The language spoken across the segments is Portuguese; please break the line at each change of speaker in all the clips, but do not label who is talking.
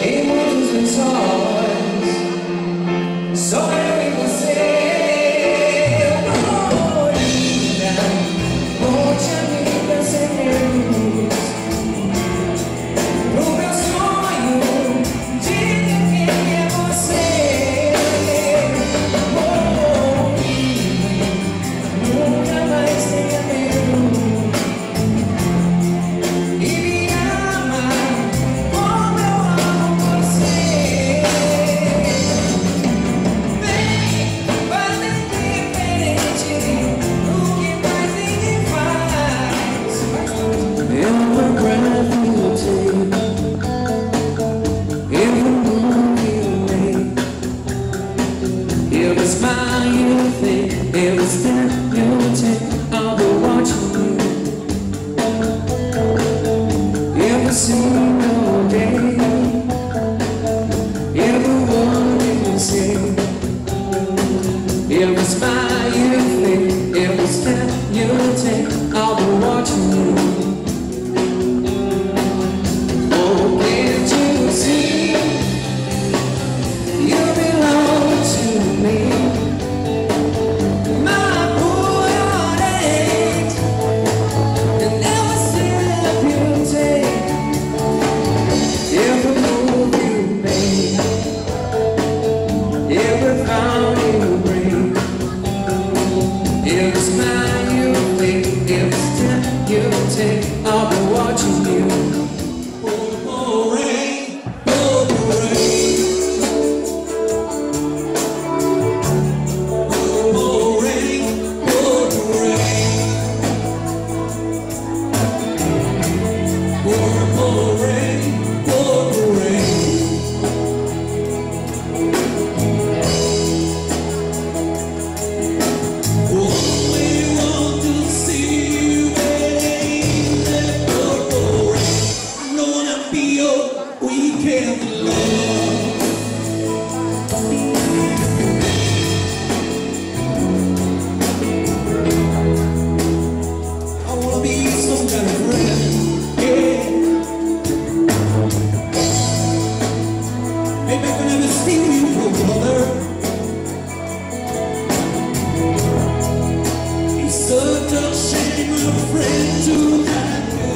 em muitos lençóis, só eu e você. Oh, linda, conte amiga segredos pro meu sonho, diga quem é você. Oh, nunca mais tenha medo e me ama como eu amo você. Vem fazer diferente do que mais ninguém faz. Every breath you take, every move you make, every smile you think, every step you take, I'll be watching you. Every single day, every word you say, every smile you think, every step you take, I'll be watching you. Oh, can't you see, you belong to me. My poor heartache, and every step you take, every move you make, every vow you break, every smile you make, every step you take, I'll be watching you. Oh, rain, oh, rain, oh, rain, oh, rain, oh, rain, oh, rain. Only want to see you in that purple rain. I know wanna be your weekend love. I wanna be some kind of friend, yeah. Maybe I can never see you, brother. It's such a shame, my friend, to have you.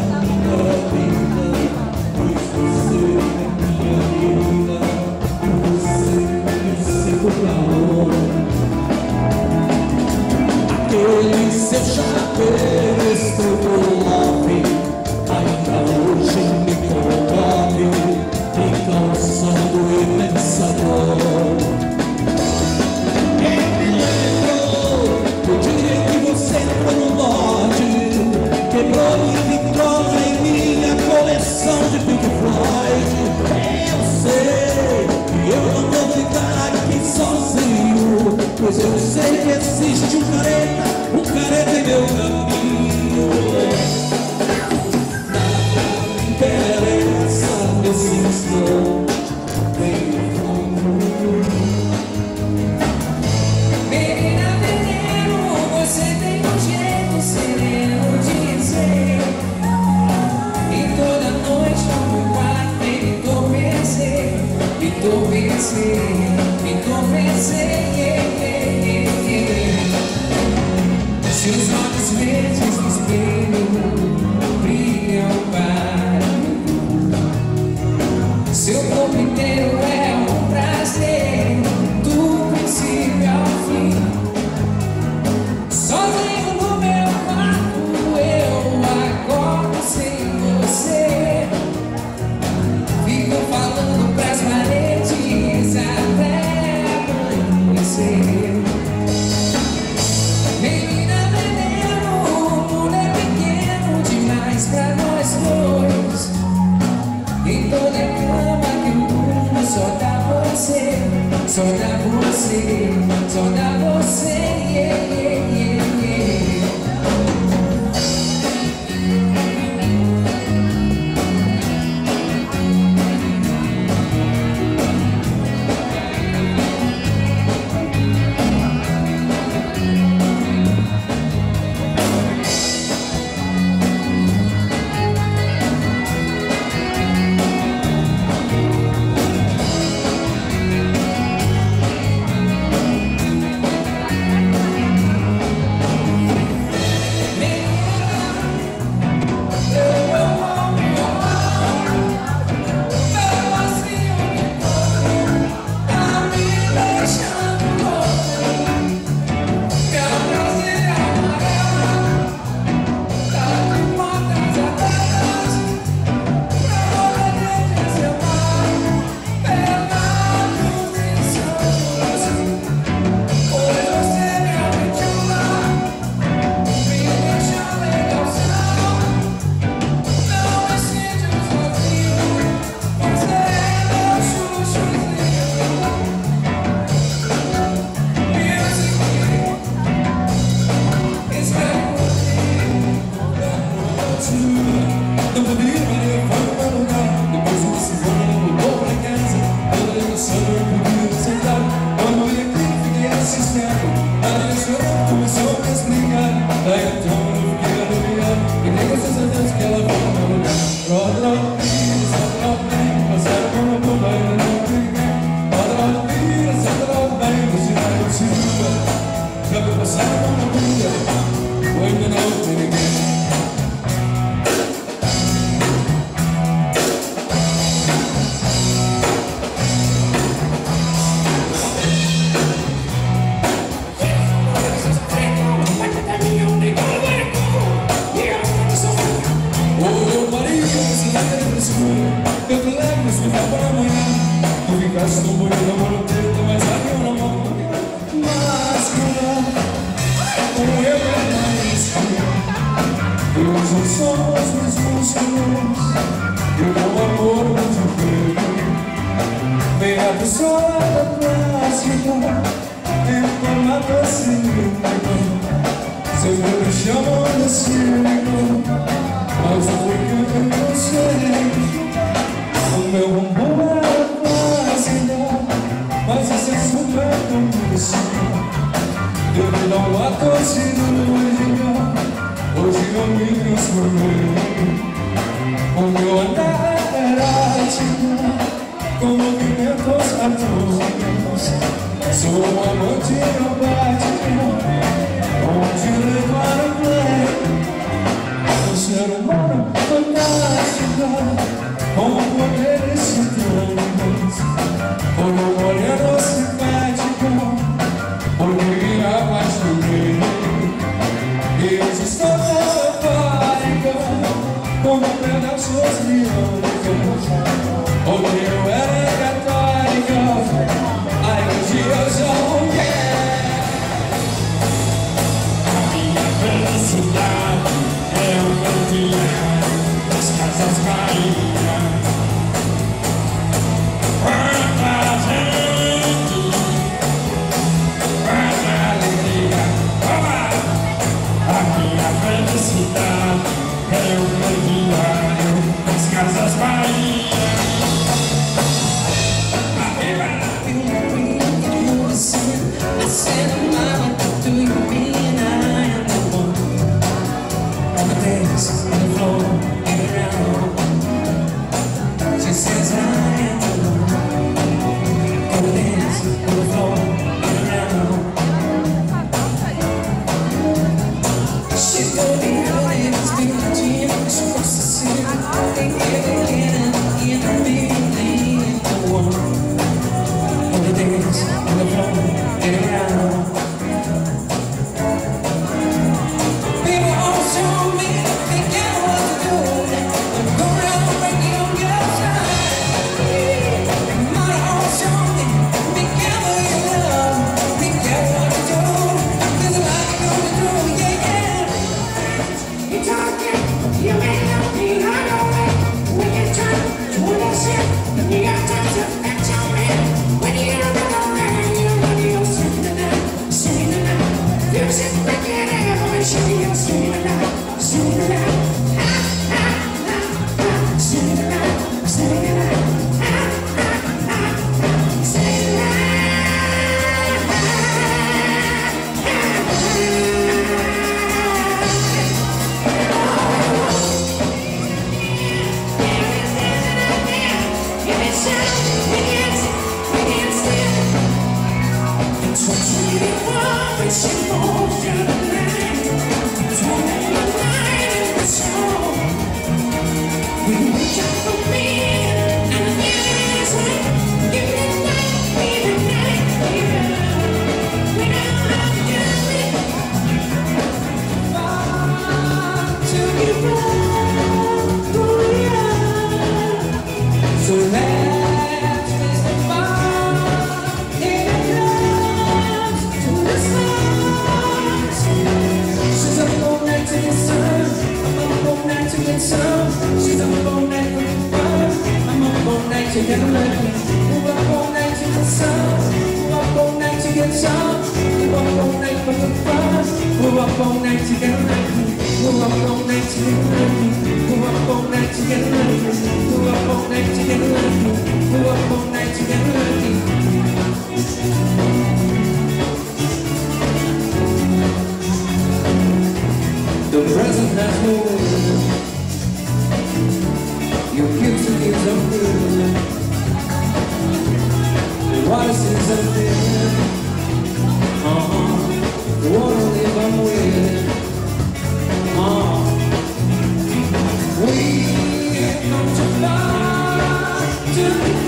Aquele seu chapéu estrogonofe ainda hoje me comove, em cansando e pensador. Quem me lembrou do dia que você entrou no norte, quebrou minha vitrola em minha coleção de Pink Floyd. Eu sei que eu não vou ficar aqui sozinho, pois eu sei que existe um careta em meu caminho. Nada me interessa nesse instante. Menina veneno, você tem um jeito sereno de ser. E toda noite no meu quarto vem me convencer, me convencer, me convencer. Seus olhos verdes no espelho brilham para mim. Seu corpo inteiro é um prazer, do princípio ao fim. Sozinho no meu quarto eu acordo sem você. Fico falando pras paredes até amanhecer. Menina veneno, o mundo é pequeno demais pra nós dois. Em toda cama que o mundo só dá você, só dá você, só dá você, yeah, yeah, yeah, yeah. ficar pra amanhã. Tu ficaste tão bonito, amor, não teve mais aqui na mão. Mas como eu é mais teus são só os mesmos músculos e o meu amor muito feio. Vem a pessoa plástica em forma doce. Sempre me chamam de cínico, mas não foi que eu não sei. O meu bumbum é plástica, mas esse é super condição. Devido ao ato cirúrgico, hoje eu me transformei. O meu andar era ético, com movimentos atômicos. Sou um amante robótico, com direito a play. Um ser humano fantástico, com poderes titânicos. Como um moreno simpático, por mim me apaixonei. E hoje estou tão eufórico, como pedaços biônicos. Onde eu era católico, aí hoje eu sou um gay. A minha felicidade é o candeeiro das casas Bahia. Quanta gente, quanta alegria. A minha felicidade é o candeeiro das casas Bahia. I said, mama, do you mean I am the one? On the dance, on the floor, get around. She says I am the one. On the dance, on the floor, get around. She told me her name is Billie Jean. She wants to see me again and again and being the one. On the dance, on the floor, get around. People all show me, they get what to do. I'm going out breaking on your side. Mama all show me, be careful you love, be careful what to do. There's a lot you're going to do, yeah, yeah. You talking, you may not be on your way. When you're trying to understand, you got time to fetch your man. When you're around. Music breaking every shade, sing it out, sing it out, sing it out, sing it out, sing it she moves to the night, turning my mind into song. We reach out for me, and the feeling is right. Give me the night, yeah. We know how to do it. Far to be wrong, oh yeah. So let's face the fire in the glass to the sun. She's up all night to get some, I'm up all night to get some. She's up all night for the fun, I'm up all night to get lucky. Move up all night to get some, move up all night to get some. Move up all night for the fun, move up all night to get lucky. Move up all night to get lucky, move up all night to get lucky. Move up all night to get lucky, move up all night to get lucky. The present has moved. Your future needs a food. The water seems unthin. The water live I'm with. We have come too far to be